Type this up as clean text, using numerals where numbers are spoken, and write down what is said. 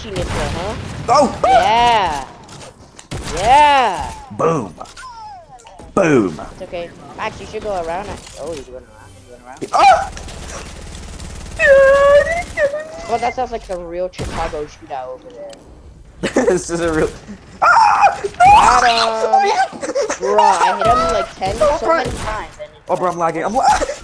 teaching it to, huh? Oh! Yeah! Yeah! Boom! Boom! It's okay. Max, you should go around it. Oh, he's going around. He's going around. Ah! Well, that sounds like the real Chicago shootout over there. This is a real. Ah! Got him! Bro, I hit him like 10 so many times. And Oh, bro, I'm lagging. I'm lagging.